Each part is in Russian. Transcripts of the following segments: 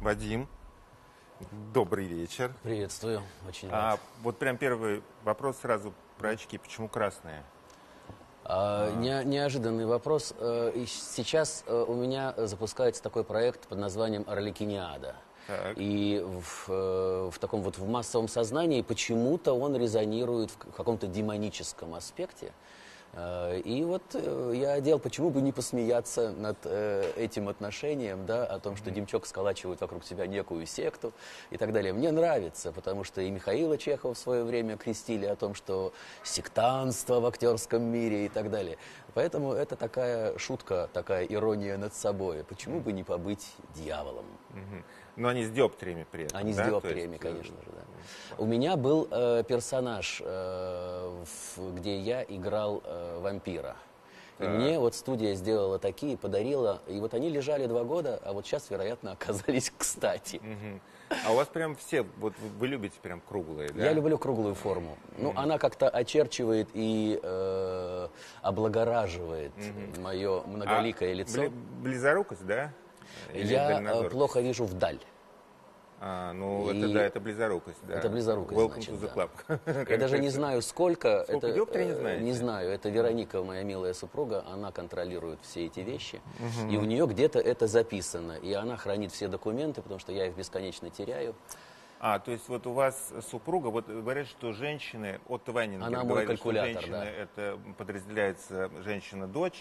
Вадим, добрый вечер. Приветствую, очень рад. Вот прям первый вопрос сразу про очки. Почему красные? Неожиданный вопрос. И сейчас у меня запускается такой проект под названием «Арлекиниада». Так. И в таком вот в массовом сознании почему-то он резонирует в каком-то демоническом аспекте. И вот я одел, почему бы не посмеяться над этим отношением, да, о том, что Демчок сколачивает вокруг себя некую секту и так далее. Мне нравится, потому что и Михаила Чехова в свое время крестили о том, что сектантство в актерском мире и так далее. Поэтому это такая шутка, такая ирония над собой. Почему бы не побыть дьяволом? Но они с диоптриями при этом, Они да? с диоптриями, конечно же, да. У меня был персонаж, где я играл вампира. И мне вот студия сделала такие, подарила, и вот они лежали 2 года, а вот сейчас, вероятно, оказались кстати. А у вас прям все, вот вы любите прям круглые, да? Я люблю круглую форму. Ну, она как-то очерчивает и облагораживает мое многоликое лицо. Близорукость, да? Или Я дальнозоркость? плохо вижу вдаль. Это близорукость, да. Это близорукость, Welcome значит, to the да. club. Я даже не знаю, сколько. Сколько диоптрий, не знаете? Не знаю. Это Вероника, моя милая супруга, она контролирует все эти вещи. И у нее где-то это записано. И она хранит все документы, потому что я их бесконечно теряю. То есть вот у вас супруга, вот говорят, что женщины, Отто Вайнингер Она мой говорит, что калькулятор, женщины, да. это подразделяется женщина-дочь,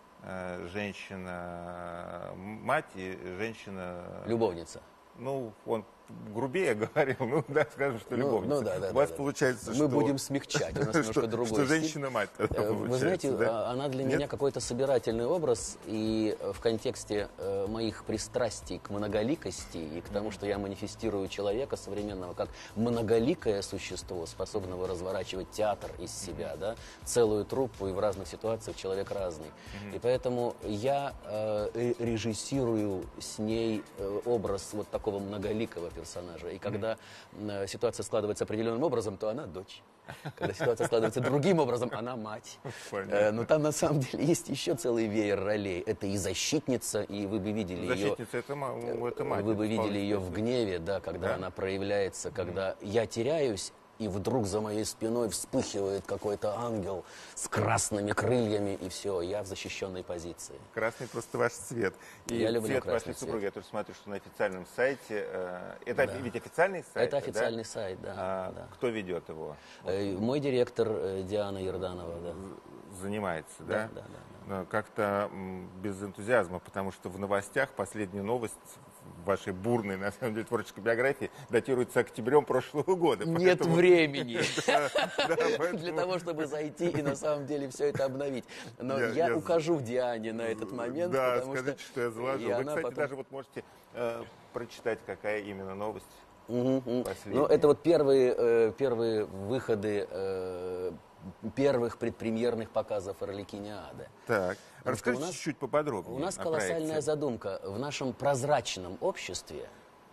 женщина-мать и женщина... Любовница. Ну, он грубее говорил, скажем, что любовница. Да, у вас да. получается, Мы что... будем смягчать, у нас немножко другой Что стиль. женщина-мать тогда Вы получается, знаете, да? она для Нет? меня какой-то собирательный образ, и в контексте моих пристрастий к многоликости и к тому, что я манифестирую человека современного как многоликое существо, способного разворачивать театр из себя, да, целую труппу, и в разных ситуациях человек разный. И поэтому я режиссирую с ней образ вот такого многоликого персонажа. И когда ситуация складывается определенным образом, то она дочь. Когда ситуация складывается другим образом, она мать. Но там на самом деле есть еще целый веер ролей. Это и защитница, и вы бы видели ее... Защитница, это мать. Вы бы видели ее в гневе, да, когда она проявляется, когда я теряюсь, и вдруг за моей спиной вспыхивает какой-то ангел с красными крыльями, и все, я в защищенной позиции. Красный просто ваш цвет. И я люблю цвет красный вашей супруги, цвет. я тоже смотрю, что на официальном сайте. Это ведь официальный сайт? Это официальный сайт, да. Кто ведет его? Мой директор Диана Ерданова, да. Занимается, да? Да. Как-то без энтузиазма, потому что в новостях последняя новость вашей бурной, на самом деле, творческой биографии датируется октябрем прошлого года. Нет времени поэтому... для того, чтобы зайти и на самом деле все это обновить. Но я укажу Диане на этот момент. Да, скажите, что я заложил. Вы, кстати, потом... даже вот можете прочитать, какая именно новость. Ну, это вот первые выходы первых предпремьерных показов «Арлекиниады». Так, расскажите чуть-чуть поподробнее. У нас колоссальная задумка. В нашем прозрачном обществе,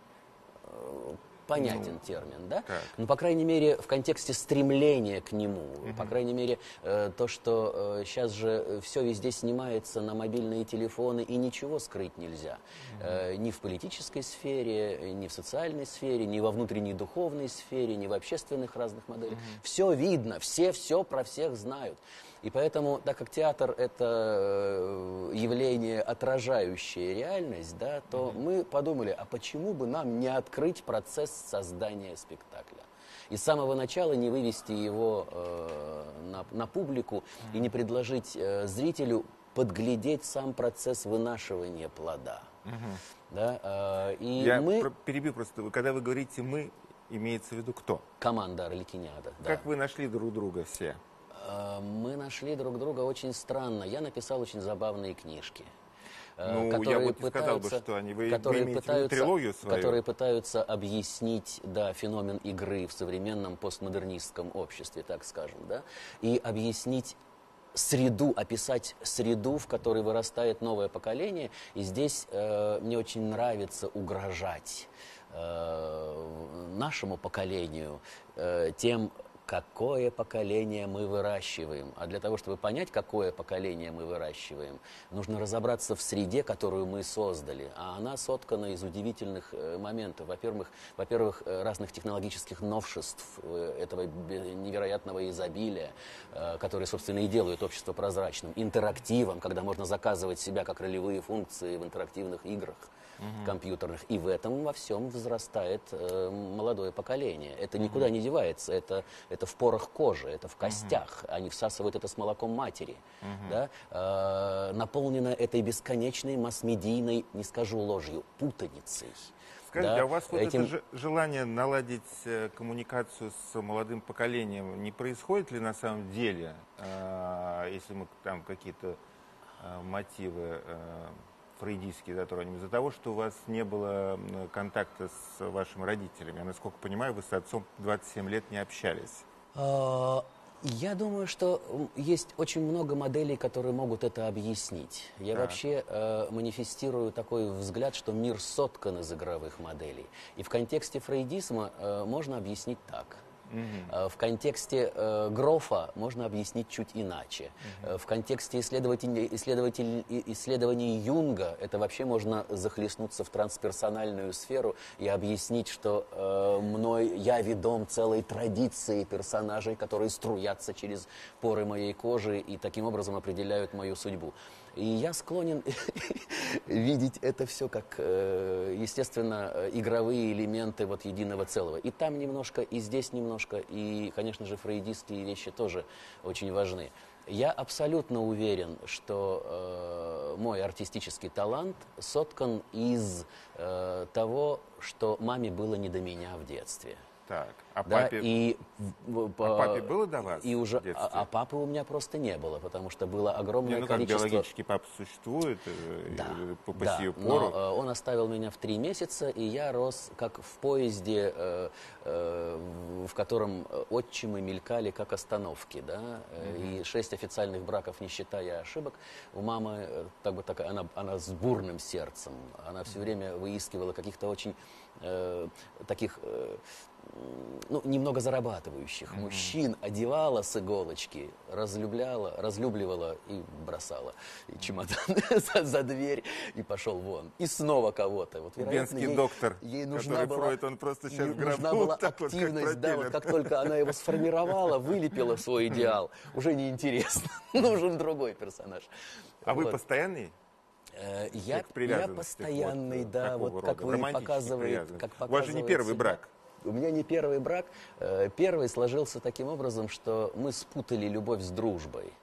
понятен термин, да? Ну, по крайней мере, в контексте стремления к нему, по крайней мере, то, что сейчас же все везде снимается на мобильные телефоны, и ничего скрыть нельзя. Ни в политической сфере, ни в социальной сфере, ни во внутренней духовной сфере, ни в общественных разных моделях. Все видно, все про всех знают. И поэтому, так как театр – это явление, отражающее реальность, да, то мы подумали, а почему бы нам не открыть процесс создания спектакля? И с самого начала не вывести его на публику и не предложить зрителю подглядеть сам процесс вынашивания плода. Да, Я перебью просто. Когда вы говорите «мы», имеется в виду кто? Команда «Арлекиниада». Как вы нашли друг друга все? Мы нашли друг друга очень странно. Я написал очень забавные книжки. Я вот не сказал бы, что они... Вы имеете в виду трилогию свою? Которые пытаются объяснить, да, феномен игры в современном постмодернистском обществе, так скажем, да, и объяснить среду, описать среду, в которой вырастает новое поколение. И здесь мне очень нравится угрожать нашему поколению тем какое поколение мы выращиваем. А для того, чтобы понять, какое поколение мы выращиваем, нужно разобраться в среде, которую мы создали. А она соткана из удивительных моментов. Во-первых, разных технологических новшеств, этого невероятного изобилия, которые, собственно, и делают общество прозрачным. Интерактивом, когда можно заказывать себя как ролевые функции в интерактивных играх компьютерных. И в этом во всем возрастает молодое поколение. Это никуда не девается. Это в порах кожи, это в костях. Они всасывают это с молоком матери. Да? Наполнено этой бесконечной масс-медийной, не скажу ложью, путаницей. Скажите, да, а у вас вот это желание наладить коммуникацию с молодым поколением не происходит ли на самом деле, если мы там какие-то мотивы фрейдистские затронем, из-за того, что у вас не было контакта с вашими родителями? Я, насколько понимаю, вы с отцом 27 лет не общались. Я думаю, что есть очень много моделей, которые могут это объяснить. Я вообще манифестирую такой взгляд, что мир соткан из игровых моделей. И в контексте фрейдизма можно объяснить так. В контексте Грофа можно объяснить чуть иначе. В контексте исследований Юнга это вообще можно захлестнуться в трансперсональную сферу и объяснить, что я ведом целой традицией персонажей, которые струятся через поры моей кожи и таким образом определяют мою судьбу. И я склонен видеть это все как, естественно, игровые элементы вот единого целого. И там немножко, и здесь немножко, и, конечно же, фрейдистские вещи тоже очень важны. Я абсолютно уверен, что мой артистический талант соткан из того, что маме было не до меня в детстве. Так, а Да, папе, папе было до вас и уже, в детстве? а папы у меня просто не было, потому что было огромное как количество... биологический папа существует Да, по да, сию пору? но он оставил меня в 3 месяца, и я рос как в поезде, в котором отчимы мелькали как остановки, да, и 6 официальных браков, не считая ошибок. У мамы она с бурным сердцем, она все время выискивала каких-то очень таких немного зарабатывающих мужчин, одевала с иголочки, разлюбливала и бросала и чемодан за дверь и пошел вон. И снова кого-то. Вот, Венский доктор, ей нужна который была, Фройд, он просто сейчас в гробу. Нужна была так вот, активность, да, вот как только она его сформировала, вылепила свой идеал, уже неинтересно, нужен другой персонаж. А вы постоянный? Я постоянный, да, вот как вы показываете. У вас же не первый брак. У меня не первый брак. Первый сложился таким образом, что мы спутали любовь с дружбой.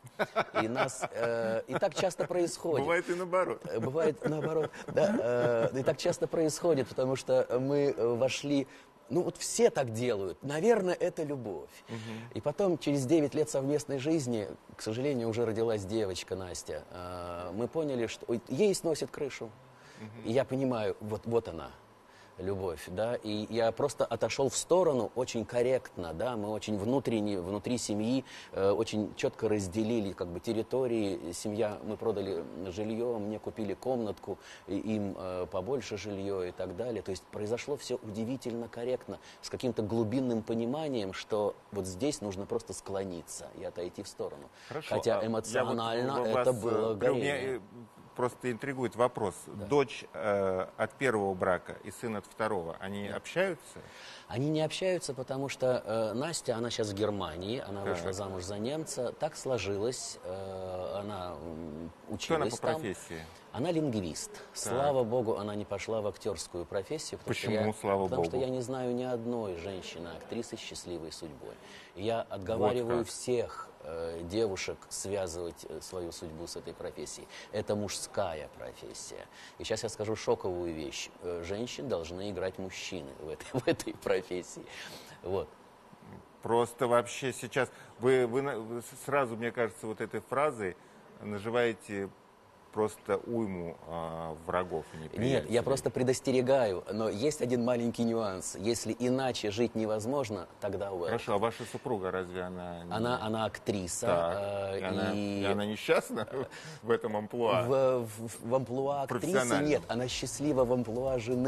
И так часто происходит. Бывает и наоборот. Бывает наоборот, да. И так часто происходит, потому что мы вошли... вот все так делают. Наверное, это любовь. И потом, через 9 лет совместной жизни, к сожалению, уже родилась девочка Настя. Мы поняли, что ей сносит крышу. И я понимаю, вот она, любовь, да, и я просто отошел в сторону очень корректно, да, мы очень внутри семьи очень четко разделили как бы территории, мы продали жилье, мне купили комнатку, им побольше жилье и так далее, то есть произошло все удивительно корректно, с каким-то глубинным пониманием, что вот здесь нужно просто склониться и отойти в сторону. Хорошо, хотя эмоционально это было горение. Просто интригует вопрос. Да. Дочь от первого брака и сын от второго, они общаются? Они не общаются, потому что Настя, она сейчас в Германии, она вышла замуж за немца. Так сложилось, она училась. Что она по профессии? Она лингвист. Слава богу, она не пошла в актерскую профессию. Почему, слава богу? Потому что я не знаю ни одной женщины-актрисы с счастливой судьбой. Я отговариваю всех девушек связывать свою судьбу с этой профессией. Это мужская профессия. И сейчас я скажу шоковую вещь. Женщин должны играть мужчины в этой профессии. Вот. Просто вообще сейчас... Вы сразу, мне кажется, вот этой фразой наживаете просто уйму врагов и неприятелей. Нет, я просто предостерегаю, но есть один маленький нюанс. Если иначе жить невозможно, тогда well. Хорошо, а ваша супруга разве она... Она актриса. Так, и она несчастна в этом амплуа? В амплуа актрисы нет, она счастлива в амплуа жены.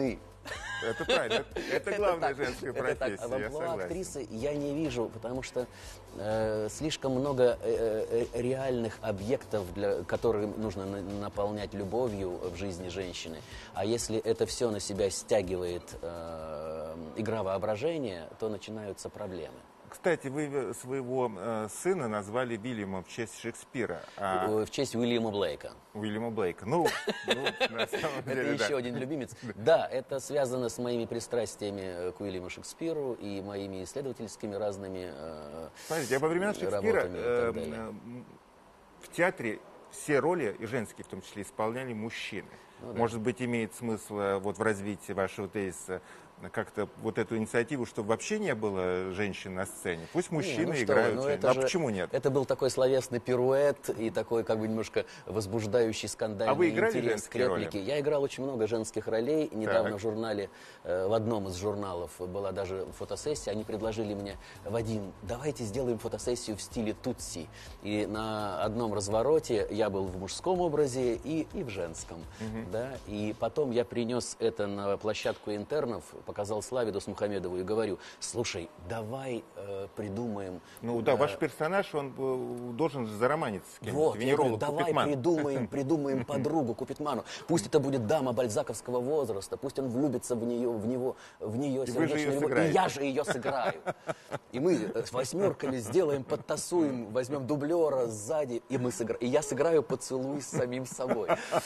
Это правильно. Это главная женская профессия, А в я амплуа согласен. актрисы я не вижу, потому что слишком много реальных объектов, которые нужно наполнять любовью в жизни женщины. А если это все на себя стягивает игра воображения, то начинаются проблемы. Кстати, вы своего сына назвали Вильямом в честь Шекспира, В честь Уильяма Блейка. Уильяма Блейка. Ну, на самом Это деле, да. еще один любимец. Да, это связано с моими пристрастиями к Уильяму Шекспиру и моими исследовательскими разными Смотрите, во времена Шекспира работами и так далее. в театре все роли, и женские в том числе, исполняли мужчины. Ну, да. Может быть, имеет смысл вот в развитии вашего тезиса как-то вот эту инициативу, чтобы вообще не было женщин на сцене. Пусть мужчины играют. А почему нет? Это был такой словесный пируэт и такой как бы немножко возбуждающий скандальный А вы играли интерес к женские роли? реплике. Я играл очень много женских ролей. Недавно Так. в журнале, в одном из журналов была даже фотосессия. Они предложили мне: Вадим, давайте сделаем фотосессию в стиле Тутси. И на одном развороте я был в мужском образе и в женском. Да? И потом я принес это на площадку интернов, показал Славе Досмухамедову и говорю: слушай, давай придумаем... Ну да, ваш персонаж, он должен же зароманиться с кем-то. Вот, я говорю, Венеролог давай Купитман. придумаем подругу Купитману. Пусть это будет дама бальзаковского возраста, пусть он влюбится в нее вы же ее сердечной любовью, и сыграете. я же ее сыграю. И мы с восьмерками сделаем, подтасуем, возьмем дублера сзади, и я сыграю поцелуй с самим собой.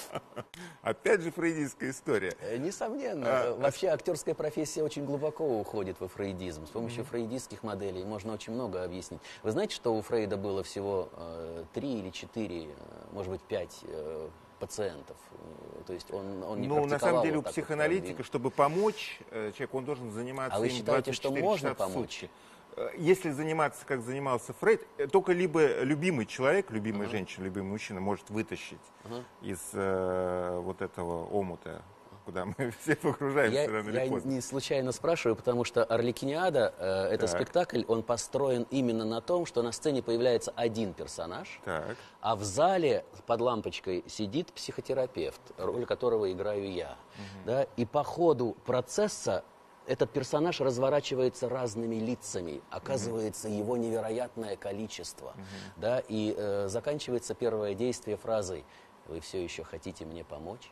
Опять же фрейдистская история. Несомненно. Вообще актерская профессия очень глубоко уходит во фрейдизм. С помощью фрейдистских моделей можно очень много объяснить. Вы знаете, что у Фрейда было всего 3 или 4, может быть, 5 пациентов? То есть он не Ну, на самом деле, у вот так вот психоаналитика, прям. чтобы помочь человеку, он должен заниматься А вы им считаете, что 24 можно часа в помочь? сутки. Если заниматься, как занимался Фрейд, только либо любимый человек, любимая женщина, любимый мужчина может вытащить из вот этого омута, куда мы все погружаемся рано или Я поздно. не случайно спрашиваю, потому что «Орликиниада» это Так. спектакль, он построен именно на том, что на сцене появляется один персонаж, Так. а в зале под лампочкой сидит психотерапевт, роль которого играю я. Да? И по ходу процесса этот персонаж разворачивается разными лицами, оказывается его невероятное количество. Да? И заканчивается первое действие фразой: «Вы все еще хотите мне помочь?»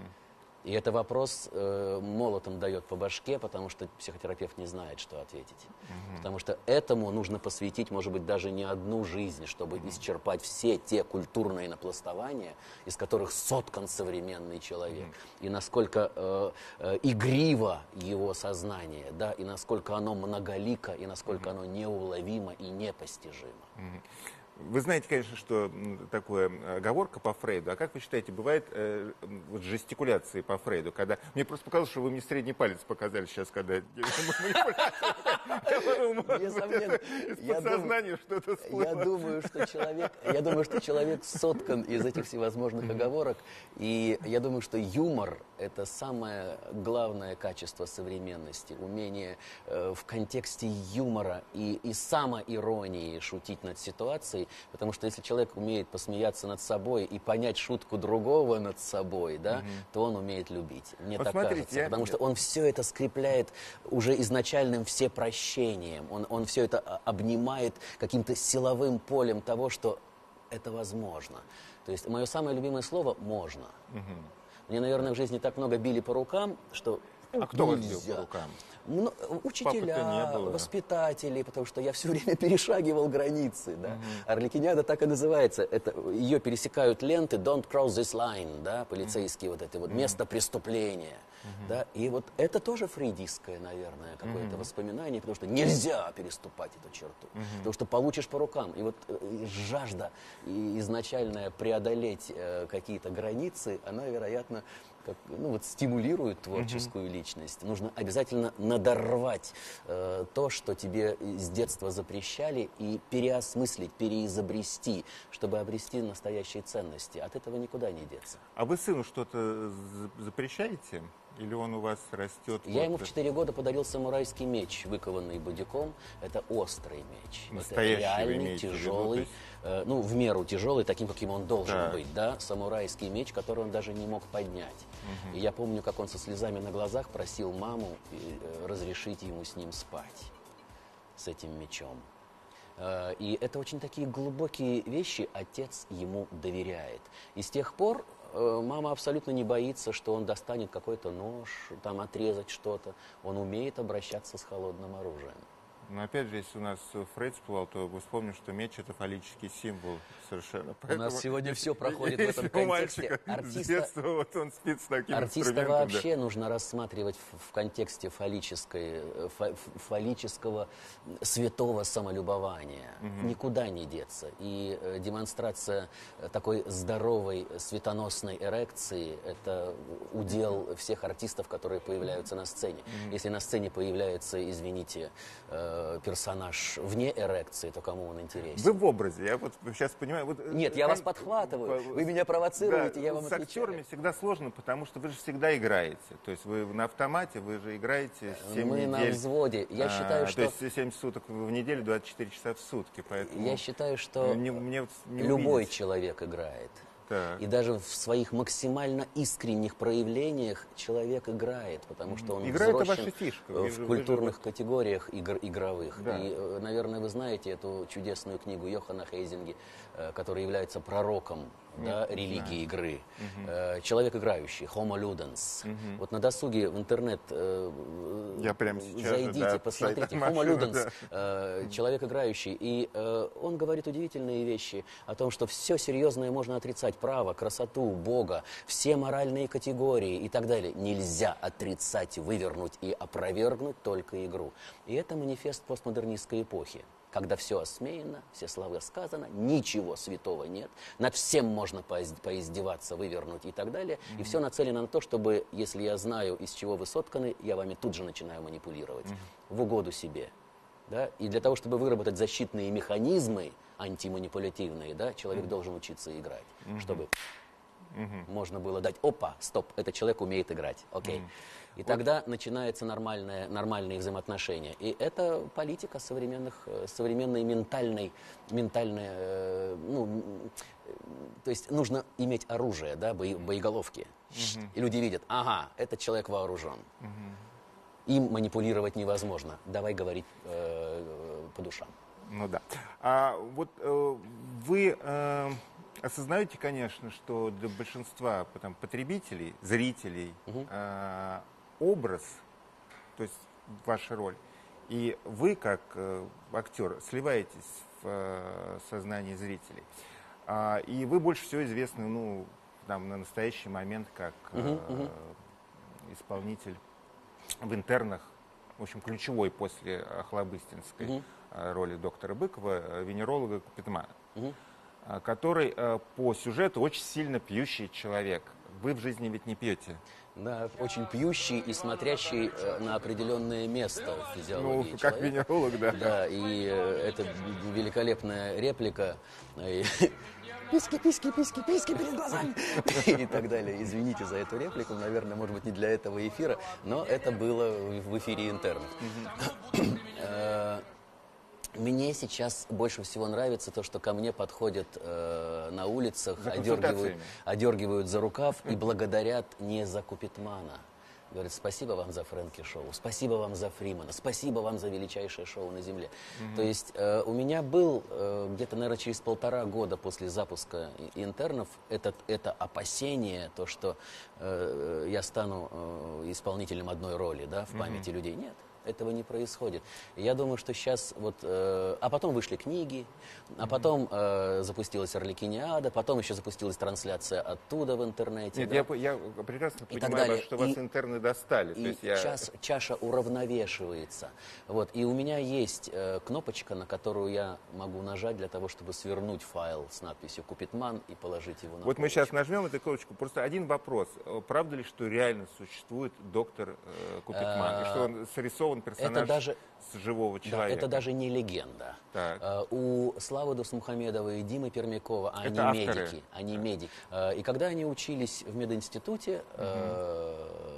И это вопрос молотом дает по башке, потому что психотерапевт не знает, что ответить. Потому что этому нужно посвятить, может быть, даже не одну жизнь, чтобы исчерпать все те культурные напластования, из которых соткан современный человек. И насколько игриво его сознание, да, и насколько оно многолико, и насколько оно неуловимо и непостижимо. Вы знаете, конечно, что такое оговорка по Фрейду. А как вы считаете, бывает вот жестикуляции по Фрейду, когда... Мне просто показалось, что вы мне средний палец показали сейчас, когда... Несомненно. Из подсознания что-то всплыло. Я думаю, что человек соткан из этих всевозможных оговорок, и я думаю, что юмор – это самое главное качество современности, умение в контексте юмора и самоиронии шутить над ситуацией, потому что если человек умеет посмеяться над собой и понять шутку другого над собой, да, то он умеет любить. Мне Вот так смотрите, кажется, потому что он все это скрепляет уже изначальным всепрощением, он все это обнимает каким-то силовым полем того, что это возможно. То есть мое самое любимое слово «можно». Мне, наверное, в жизни так много били по рукам, что А кто вас бил нельзя. по рукам? Папы-то Учителя, не было. воспитатели, потому что я все время перешагивал границы. Да. Орликиниада так и называется. Ее пересекают ленты «Don't cross this line», да, полицейские вот это вот, место преступления. Да. И вот это тоже фрейдистское, наверное, какое-то воспоминание, потому что нельзя переступать эту черту, потому что получишь по рукам. И вот жажда изначальная преодолеть какие-то границы, она, вероятно, стимулирует творческую личность. Нужно обязательно надорвать то, что тебе с детства запрещали, и переосмыслить, переизобрести, чтобы обрести настоящие ценности. От этого никуда не деться. А вы сыну что-то запрещаете? Или он у вас растет? Я ему в 4 года подарил самурайский меч, выкованный бодиком. Это острый меч. Настоящий, это реальный, имеете в виду, тяжелый, то есть... ну, в меру тяжелый, таким, каким он должен Так. быть, да, самурайский меч, который он даже не мог поднять. И я помню, как он со слезами на глазах просил маму разрешить ему с ним спать, с этим мечом. И это очень такие глубокие вещи, отец ему доверяет. И с тех пор мама абсолютно не боится, что он достанет какой-то нож, там отрезать что-то. Он умеет обращаться с холодным оружием. Но опять же, если у нас Фрейд всплывал, то вы вспомните, что меч — это фаллический символ совершенно. У нас сегодня все проходит в этом Если у контексте. мальчика с детства вот он спит с таким Артиста инструментом, вообще нужно рассматривать в контексте фаллического святого самолюбования. Никуда не деться. И демонстрация такой здоровой светоносной эрекции – это удел всех артистов, которые появляются на сцене. Если на сцене появляется, извините, персонаж вне эрекции, то кому он интересен? Вы в образе, я вот сейчас понимаю. Вот, Нет, я вас подхватываю, вы меня провоцируете, да, я вам с актерами отвечаю. всегда сложно, потому что вы же всегда играете. То есть вы на автомате, вы же играете 7 Мы недель. на взводе. Я считаю, что... То есть 7 суток в неделю, 24 часа в сутки. Поэтому Я считаю, что мне вот не любой увидеть. человек играет. Так. И даже в своих максимально искренних проявлениях человек играет, потому что он Игра — это взросшен ваша фишка. в культурных категориях игровых. Да. И, наверное, вы знаете эту чудесную книгу Йохана Хейзинги, который является пророком религии игры. Человек играющий, Homo Ludens. Вот на досуге в интернет Я прямо сейчас зайдите, же, посмотрите. машину, Homo Ludens, человек играющий. И он говорит удивительные вещи о том, что все серьезное можно отрицать. Право, красоту, Бога, все моральные категории и так далее. Нельзя отрицать, вывернуть и опровергнуть только игру. И это манифест постмодернистской эпохи. Когда все осмеяно, все слова сказано, ничего святого нет, над всем можно поиздеваться, вывернуть и так далее. И все нацелено на то, чтобы, если я знаю, из чего вы сотканы, я вами тут же начинаю манипулировать в угоду себе. Да? И для того, чтобы выработать защитные механизмы антиманипулятивные, да, человек должен учиться играть, чтобы можно было дать, опа, стоп, этот человек умеет играть, окей. И тогда начинаются нормальные взаимоотношения. И это политика современной ментальной, то есть нужно иметь оружие, да, боеголовки. И люди видят, ага, этот человек вооружен. Им манипулировать невозможно. Давай говорить по душам. Ну да. А вот вы осознаете, конечно, что для большинства потребителей, зрителей, образ, то есть ваша роль, и вы, как актер, сливаетесь в сознании зрителей. И вы больше всего известны, на настоящий момент, как исполнитель в «Интернах», в общем, ключевой после Охлобыстинской роли доктора Быкова, венеролога Купидмана, который по сюжету очень сильно пьющий человек. Вы в жизни ведь не пьете. Да, очень пьющий и смотрящий на определенное место в физиологии человека. Как венеролог, да. Да, и это великолепная реплика. Писки, писки, писки, писки перед глазами. И так далее. Извините за эту реплику, наверное, может быть, не для этого эфира, но это было в эфире «Интернов». Мне сейчас больше всего нравится то, что ко мне подходят на улицах, одергивают за рукав и благодарят не за Купидмана. Говорят, спасибо вам за Фрэнки Шоу, спасибо вам за Фримана, спасибо вам за величайшее шоу на Земле. То есть у меня был где-то, наверное, через 1,5 года после запуска «Интернов» это опасение, то, что я стану исполнителем одной роли, да, в памяти людей. Нет. Этого не происходит. Я думаю, что сейчас вот... а потом вышли книги, а потом запустилась «Арлекиниада», потом еще запустилась трансляция оттуда в интернете. Нет, да? я прекрасно И так понимаю, далее. что вас И- интерны достали. То И есть чаша уравновешивается. Вот. И у меня есть кнопочка, на которую я могу нажать для того, чтобы свернуть файл с надписью «Купидман» и положить его на Вот мы сейчас полочку. нажмем эту кнопочку. Просто один вопрос. Правда ли, что реально существует доктор Купидман? И что он срисован персонаж с живого Да, человека? это даже не легенда. Так. У Славы Дусмухамедова и Димы Пермякова, они Это авторы. медики. Они медики. И когда они учились в мединституте,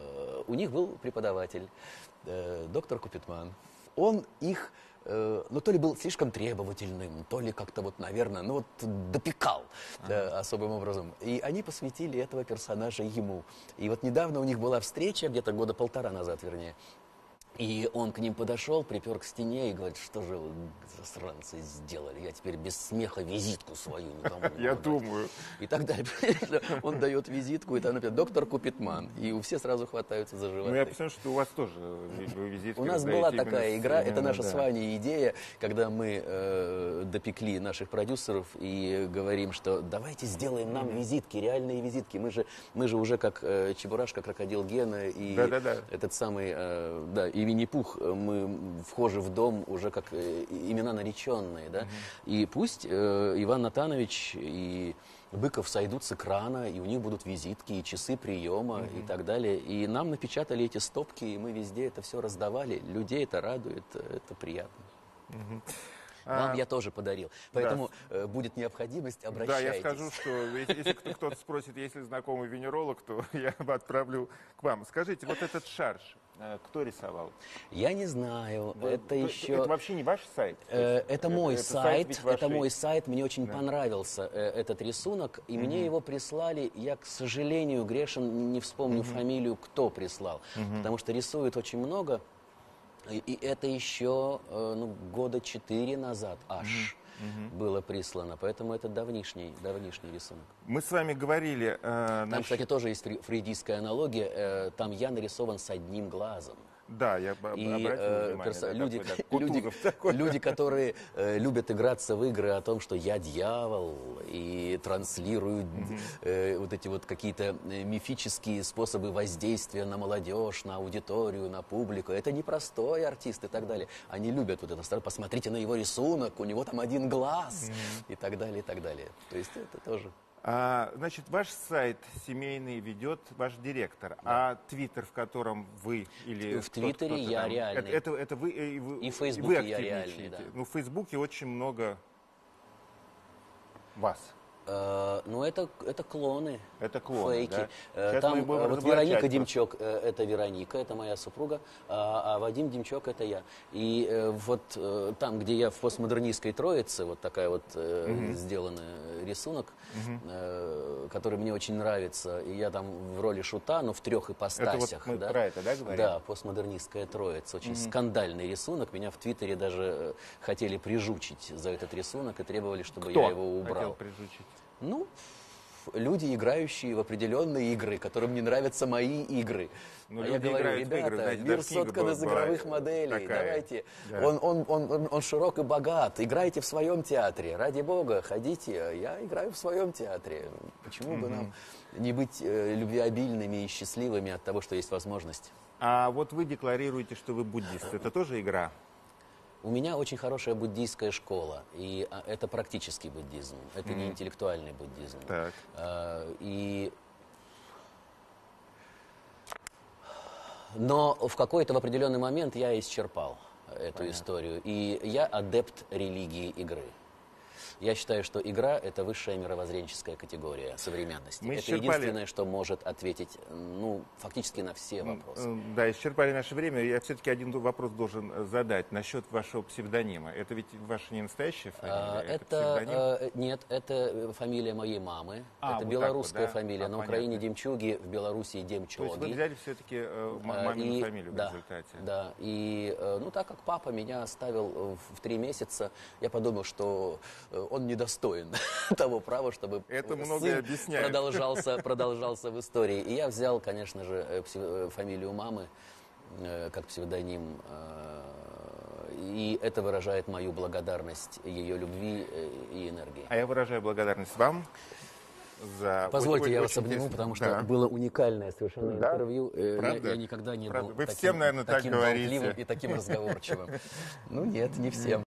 у них был преподаватель, доктор Купитман. Он их, ну, то ли был слишком требовательным, то ли как-то вот, наверное, ну, вот допекал особым образом. И они посвятили этого персонажа ему. И вот недавно у них была встреча, где-то года полтора назад, вернее. И он к ним подошел, припер к стене и говорит, что же вы, засранцы, сделали? Я теперь без смеха визитку свою никому не могу Я дать». думаю. И так далее. Он дает визитку, и там, например, доктор Купитман. И все сразу хватаются за животы. Ну, я посмотрю, что у вас тоже вы визитки У нас раздаете была именно такая игра, это именно, наша да. с Ваней идея, когда мы допекли наших продюсеров и говорим, что давайте сделаем нам визитки, реальные визитки. Мы же уже как Чебурашка, Крокодил Гена и Да-да-да. этот самый, да, и Винни-Пух, мы вхожи в дом уже как имена нареченные, да. И пусть Иван Натанович и Быков сойдут с экрана, и у них будут визитки, и часы приема, и так далее. И нам напечатали эти стопки, и мы везде это все раздавали. Людей это радует, это приятно. Вам я тоже подарил. Поэтому будет необходимость, Да, обращайтесь. я скажу, что если кто-то спросит, есть ли знакомый венеролог, то я его отправлю к вам. Скажите, вот этот шарж, кто рисовал? Я не знаю, это еще... Это вообще не ваш сайт? Это мой сайт, ведь вашей- это мой сайт, мне очень понравился этот рисунок, и мне его прислали, я, к сожалению, грешен, не вспомню фамилию, кто прислал, потому что рисует очень много, и это еще года 4 назад аж было прислано, поэтому это давнишний рисунок. Мы с вами говорили... Там, кстати, тоже есть фрейдистская аналогия, там я нарисован с одним глазом. Да, я И обратил внимание. Да, люди, такой, да, Кутузов такой. люди, которые любят играться в игры о том, что я дьявол, и транслируют вот эти вот какие-то мифические способы воздействия на молодежь, на аудиторию, на публику. Это непростой артист и так далее. Они любят вот это. Посмотрите на его рисунок, у него там один глаз и так далее, и так далее. То есть это тоже... Значит, ваш сайт семейный ведет ваш директор, а Твиттер, в котором вы или В Твиттере кто-то я там, реальный. это вы, И в Фейсбуке вы я активничаете. реальный, да. Ну, в Фейсбуке очень много вас. Ну, это клоны. Это клоны, фейки. да? Сейчас Там мы будем вот разоблачать Вероника просто. Демчок, это Вероника, это моя супруга, а Вадим Демчок это я. И вот там, где я в постмодернистской троице, вот такая вот сделанный рисунок, который мне очень нравится, и я там в роли шута, но в 3 ипостасях. Это вот мы да? про это, да, говорим? Да, постмодернистская троица, очень скандальный рисунок. Меня в Твиттере даже хотели прижучить за этот рисунок и требовали, чтобы я его хотел убрал. прижучить? Ну, люди, играющие в определенные игры, которым не нравятся мои игры. Ну, а люди я говорю, играют в игры, ребята, знаете, мир даже книга соткан из была игровых моделей, такая, давайте. да. Он широк и богат, играйте в своем театре. Ради бога, ходите, я играю в своем театре. Почему бы нам не быть любвеобильными и счастливыми от того, что есть возможность? А вот вы декларируете, что вы буддист. Это тоже игра? У меня очень хорошая буддийская школа, и это практический буддизм, это не интеллектуальный буддизм. Так. Но в какой-то в определенный момент я исчерпал эту историю, и я адепт религии игры. Я считаю, что игра – это высшая мировоззренческая категория современности. Мы это исчерпали- единственное, что может ответить, ну, фактически на все вопросы. Да, исчерпали наше время. Я все-таки один вопрос должен задать насчет вашего псевдонима. Это ведь ваша не настоящая фамилия? псевдоним? Нет, это фамилия моей мамы. А, Это вот белорусская так вот, да? фамилия. На Понятно. Украине Демчуги, в Белоруссии То есть вы Демчоги. взяли все-таки мамину фамилию в да, результате? Да, и ну так как папа меня оставил в 3 месяца, я подумал, что он недостоин того права, чтобы Это многое сын объясняет. продолжался в истории. И я взял, конечно же, фамилию мамы как псевдоним, и это выражает мою благодарность ее любви и энергии. А я выражаю благодарность вам за... Позвольте, я вас очень обниму, интересно. потому что Да. было уникальное совершенно Да? интервью. Правда? Я никогда не Правда? был Вы таким, всем, наверное, так таким говорите. болтливым и таким разговорчивым. Ну нет, не всем.